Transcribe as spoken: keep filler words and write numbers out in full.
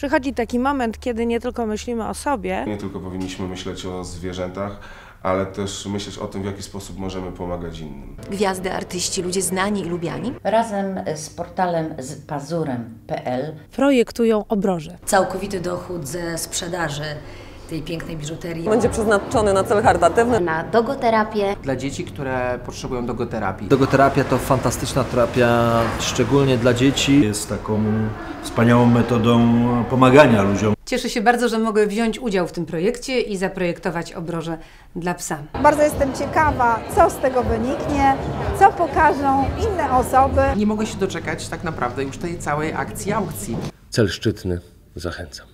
Przychodzi taki moment, kiedy nie tylko myślimy o sobie. Nie tylko powinniśmy myśleć o zwierzętach, ale też myśleć o tym, w jaki sposób możemy pomagać innym. Gwiazdy, artyści, ludzie znani i lubiani. Razem z portalem z pazurem kropka p l Projektują obroże. Całkowity dochód ze sprzedaży tej pięknej biżuterii będzie przeznaczony na cel charytatywny. Na dogoterapię. Dla dzieci, które potrzebują dogoterapii. Dogoterapia to fantastyczna terapia, szczególnie dla dzieci. Jest taką wspaniałą metodą pomagania ludziom. Cieszę się bardzo, że mogę wziąć udział w tym projekcie i zaprojektować obroże dla psa. Bardzo jestem ciekawa, co z tego wyniknie, co pokażą inne osoby. Nie mogę się doczekać tak naprawdę już tej całej akcji aukcji. Cel szczytny, zachęcam.